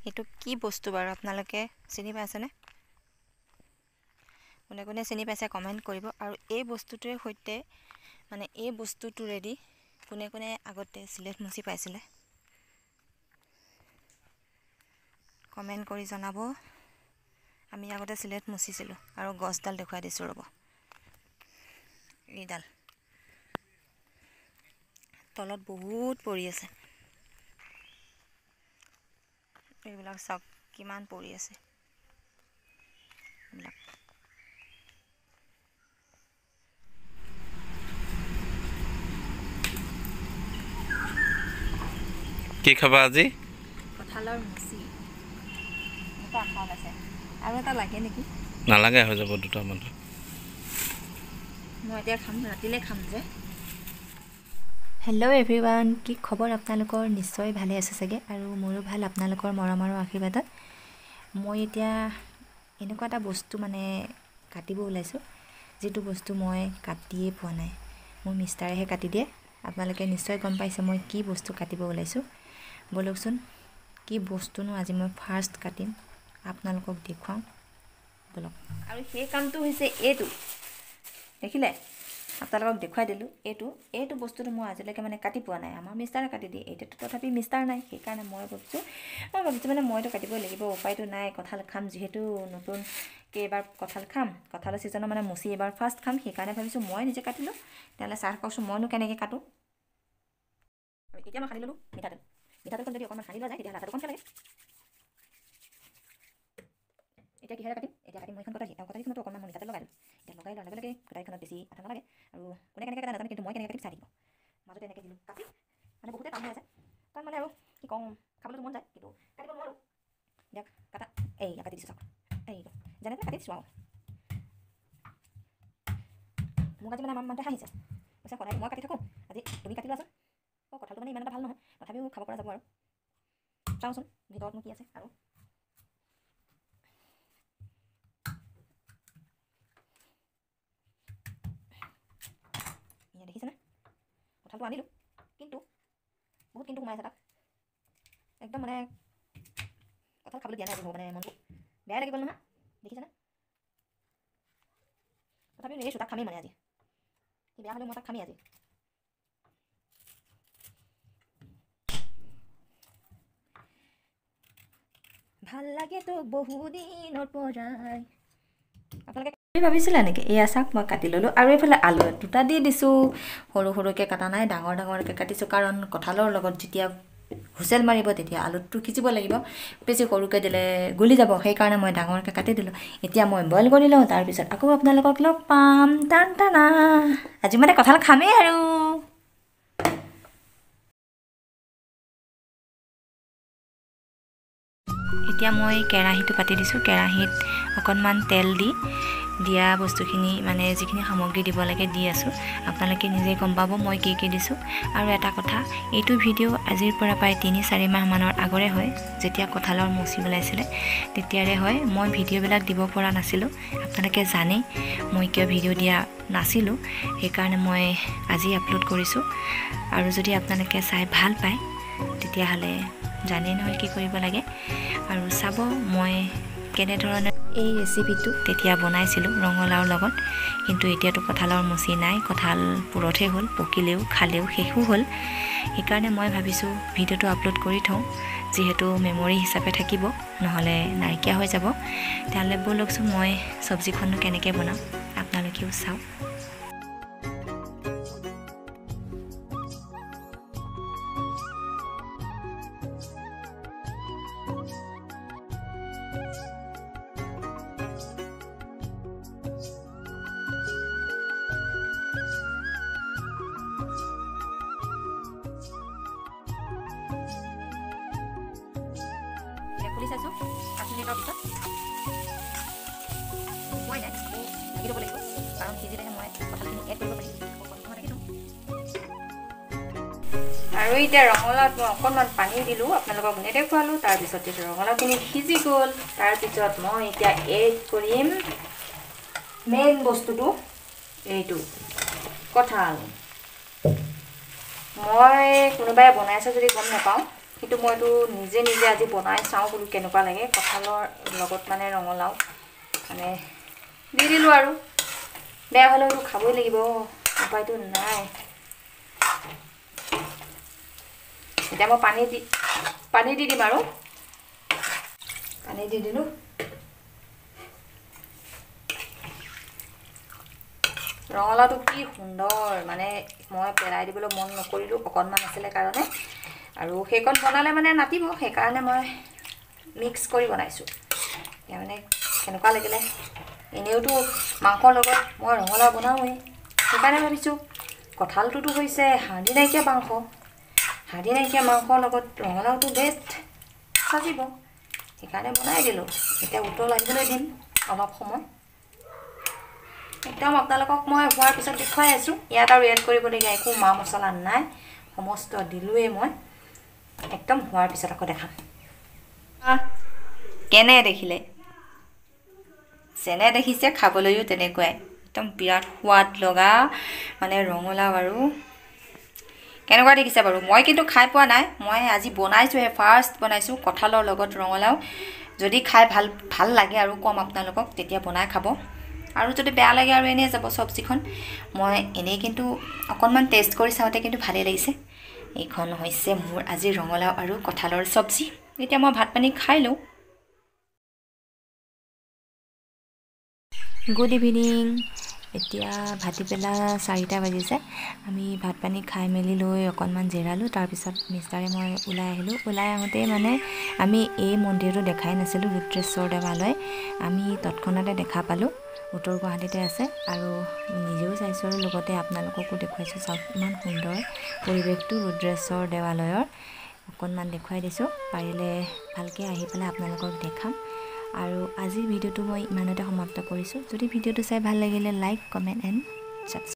এইটো কি বস্তু বাৰু আপোনালোকে চিনি পাইছেনে? কোনে কোনে চিনি পাইছে কমেণ্ট কৰিব। আৰু এই বস্তুটোৰে সৈতে মানে এই বস্তুটোৰেদি কোনে কোনে আগতে চিলেট মুচি পাইছিলে কমেণ্ট কৰি জনাব। আমি আগতে চিলেট মুচিছিলোঁ। আৰু গছডাল দেখুৱাই দিছোঁ ৰ'ব, এইডাল তলত বহুত পৰি আছে। এইবিলাক চাওক কিমান পৰি আছে এইবিলাক। কি খাবা আজি? কঁঠালৰ মুচি। এটা আঠাত আছে, আৰু এটা লাগে নেকি? নালাগে, হৈ যাব দুটামান। মই এতিয়া খাম, ৰাতিলৈ খাম যে। হেল্ল' এভৰিৱান, কি খবৰ আপোনালোকৰ? নিশ্চয় ভালে আছে চাগে, আৰু মোৰো ভাল আপোনালোকৰ মৰম আৰু আশীৰ্বাদত। মই এতিয়া এনেকুৱা এটা বস্তু মানে কাটিব ওলাইছোঁ, যিটো বস্তু মই কাটিয়ে পোৱা নাই। মোৰ মিষ্টাৰেহে কাটি দিয়ে। আপোনালোকে নিশ্চয় গম পাইছে মই কি বস্তু কাটিব ওলাইছোঁ। ব'লকচোন, কি বস্তুনো আজি মই ফাৰ্ষ্ট কাটিম আপোনালোকক দেখুৱাওঁ ব'লক। আৰু সেই কামটো হৈছে এইটো, দেখিলে? আপোনালোকক দেখুৱাই দিলোঁ। এইটো বস্তুটো মই আজিলৈকে মানে কাটি পোৱা নাই। আমাৰ মিষ্টাৰে কাটি দিয়ে। এতিয়াতো তথাপি মিষ্টাৰ নাই, সেইকাৰণে মই ভাবিছোঁ মানে মইতো কাটিবই লাগিব, উপায়টো নাই। কঁঠাল খাম যিহেতু, নতুনকৈ এবাৰ কঁঠাল খাম, কঁঠালৰ ছিজনৰ মানে মুচি এবাৰ ফাৰ্ষ্ট খাম, সেইকাৰণে ভাবিছোঁ মই নিজে কাটিলোঁ। তেতিয়াহ'লে চাহ কওকচোন মইনো কেনেকৈ কাটোঁ। আৰু এতিয়া মই সানি ল'লোঁ মিঠাতেলখন যদি অকণমান সানি লোৱা যায় তেতিয়াহ'লে আঠাটো কমকৈ লাগে। এতিয়া কিহেৰে কাটিম? এতিয়া কাটিম মই এখন কটাৰীখনতো অকণমান মই মিঠাতেল লগাই দিলোঁ। এতিয়া লগাই লোৱাৰ লগে লগে কটাৰীখনত বেছি আঠা নালাগে। আৰু কোনে কেনেকৈ কাটে নাজানো, কিন্তু মই কেনেকৈ কাটিম চাই থাকিব। মাজতে এনেকৈ দিলোঁ কাটি, মানে বহুতে টান হৈ আছে। তাত মানে আৰু কি কওঁ, খাবলৈতো মন যায় কিন্তু কাটিব নোৱাৰোঁ। দিয়ক কাটা, এইয়া কাটি দিছোঁ চাওক, এই যেনে তেনে কাটি দিছোঁ আৰু। মোক আজি মানে আমাৰ মানুহটোৱে হাঁহিছে, কৈছে সদায় মই কাটি থাকোঁ, আজি তুমি কাটি লোৱাচোন। কঁঠালটো মানে ইমান এটা ভাল নহয়, তথাপিও খাব পৰা যাব আৰু। চাওঁচোন ভিতৰতনো কি আছে। আৰু এয়া দেখিছেনে, কঁঠালটো আনিলোঁ, কিন্তু বহুত কিন্তু সোমাই আছে তাত। একদম মানে কঁঠাল খাবলৈ দিয়া নাই আজি, মোৰ মানে মনটো বেয়াই লাগি গ'ল নহয়, দেখিছেনে? তথাপিও এৰিছোঁ, তাক খামেই মানে আজি। কি বেয়া হ'লেও মই তাক খামেই আজি। ভাল লাগে তোক বহুদিনৰ পৰাই। আপোনালোকে ভাবিছিলে নেকি? এয়া চাওক মই কাটি ল'লোঁ। আৰু এইফালে আলু দুটা দি দিছোঁ। সৰু সৰুকৈ কাটা নাই, ডাঙৰ ডাঙৰকৈ কাটিছোঁ, কাৰণ কঁঠালৰ লগত যেতিয়া হুইচেল মাৰিব তেতিয়া আলুটো সিজিব লাগিব। বেছি সৰুকৈ দিলে গলি যাব, সেইকাৰণে মই ডাঙৰকৈ কাটি দিলোঁ। এতিয়া মই বইল কৰি লওঁ, তাৰপিছত আকৌ আপোনালোকক লগ পাম। টান টানা, আজি মানে কঁঠাল খামেই আৰু। এতিয়া মই কেৰাহীটো পাতি দিছোঁ। কেৰাহীত অকণমান তেল দি দিয়া বস্তুখিনি মানে যিখিনি সামগ্ৰী দিব লাগে দি আছোঁ। আপোনালোকে নিজেই গম পাব মই কি কি দিছোঁ। আৰু এটা কথা, এইটো ভিডিঅ' আজিৰ পৰা প্ৰায় 3-4 মাহমানৰ আগৰে হয়, যেতিয়া কঁঠালৰ মুচি ওলাইছিলে তেতিয়াৰে হয়। মই ভিডিঅ'বিলাক দিব পৰা নাছিলোঁ, আপোনালোকে জানেই মই কিয় ভিডিঅ' দিয়া নাছিলোঁ, সেইকাৰণে মই আজি আপলোড কৰিছোঁ। আৰু যদি আপোনালোকে চাই ভাল পায় তেতিয়াহ'লে জানেই নহয় কি কৰিব লাগে। আৰু চাব মই কেনেধৰণে এই ৰেচিপিটো তেতিয়া বনাইছিলোঁ ৰঙালাওৰ লগত। কিন্তু এতিয়াতো কঁঠালৰ মুচি নাই, কঁঠাল পুৰতহে হ'ল, পকিলেও খালেও শেষো হ'ল। সেইকাৰণে মই ভাবিছোঁ ভিডিঅ'টো আপলোড কৰি থওঁ, যিহেতু মেমৰি হিচাপে থাকিব, নহ'লে নাইকিয়া হৈ যাব। তেতিয়াহ'লে ব'লকচোন মই চব্জিখননো কেনেকৈ বনাওঁ আপোনালোকেও চাওক। খুলি চাইছোঁ 5 মিনিটৰ পিছত মই নাই আকৌ লাগি ল'ব লাগিব, কাৰণ সিজিলেহে মই কঁঠালখিনি এড কৰিব পাৰিম। আৰু এতিয়া ৰঙালাওত মই অকণমান পানী দিলোঁ, আপোনালোকক নেদেখুৱালোঁ। তাৰপিছত ৰঙালাওখিনি সিজি গ'ল। তাৰপিছত মই এতিয়া এড কৰিম মেইন বস্তুটো, এইটো কঁঠাল। মই কোনোবাই বনাইছে যদি গম নাপাওঁ, কিন্তু মইতো নিজে নিজে আজি বনাই চাওঁ বোলো কেনেকুৱা লাগে কঁঠালৰ লগত মানে ৰঙালাও মানে দি দিলোঁ আৰু বেয়া হ'লেওতো খাবই লাগিব উপায়তো নাই এতিয়া মই পানী দি দিম আৰু পানী দি দিলোঁ ৰঙালাওটো কি সুন্দৰ মানে মই পেলাই দিবলৈ মন নকৰিলোঁ অকণমান আছিলে কাৰণে আৰু সেইকণ বনালে মানে নাটিব সেইকাৰণে মই মিক্স কৰি বনাইছোঁ এতিয়া মানে কেনেকুৱা লাগিলে এনেওতো মাংসৰ লগত মই ৰঙালাও বনাওঁৱেই সেইকাৰণে ভাবিছোঁ কঁঠালটোতো হৈছে হাৰ্ডি নাইকিয়া মাংসৰ লগত ৰঙালাওটো বেষ্ট সাজিব সেইকাৰণে বনাই দিলোঁ এতিয়া উতল আহিবলৈ দিম অলপ সময় একদম আপোনালোকক মই হোৱাৰ পিছত দেখুৱাই আছোঁ ইয়াত আৰু এড কৰিবলগীয়া একো মা মছলা নাই সমস্ত দিলোঁৱেই মই একদম হোৱাৰ পিছত আকৌ দেখাম কেনে দেখিলে যেনে দেখিছে খাবলৈও তেনেকুৱাই একদম বিৰাট সোৱাদ লগা মানে ৰঙালাও আৰু কেনেকুৱা দেখিছে বাৰু মই কিন্তু খাই পোৱা নাই মই আজি বনাইছোঁহে ফাৰ্ষ্ট বনাইছোঁ কঁঠালৰ লগত ৰঙালাও যদি খাই ভাল লাগে আৰু কম আপোনালোকক তেতিয়া বনাই খাব আৰু যদি বেয়া লাগে আৰু এনেই যাব চব্জিখন মই এনেই কিন্তু অকণমান টেষ্ট কৰি চাওঁতে কিন্তু ভালেই লাগিছে এইখন হৈছে মোৰ আজি ৰঙালাও আৰু কঁঠালৰ চব্জি এতিয়া মই ভাত পানী খাই লওঁ গুড ইভিনিং এতিয়া ভাটিবেলা 4টা বাজিছে আমি ভাত পানী খাই মেলি লৈ অকণমান জিৰালোঁ তাৰপিছত মিষ্টাৰে মই ওলাই আহিলোঁ ওলাই আহোঁতেই মানে আমি এই মন্দিৰটো দেখাই নাছিলোঁ ৰুদ্ৰেশ্বৰ দেৱালয় আমি তৎক্ষণাতে দেখা পালোঁ উত্তৰ গুৱাহাটীতে আছে আৰু নিজেও চাইছোঁ আৰু লগতে আপোনালোককো দেখুৱাইছোঁ চাওক ইমান সুন্দৰ পৰিৱেশটো ৰুদ্ৰেশ্বৰ দেৱালয়ৰ অকণমান দেখুৱাই দিছোঁ পাৰিলে ভালকৈ আহি পেলাই আপোনালোকক দেখাম আৰু আজিৰ ভিডিঅ'টো মই ইমানতে সমাপ্ত কৰিছোঁ যদি ভিডিঅ'টো চাই ভাল লাগিলে লাইক কমেণ্ট এণ্ড ছাবস্ক্ৰাইব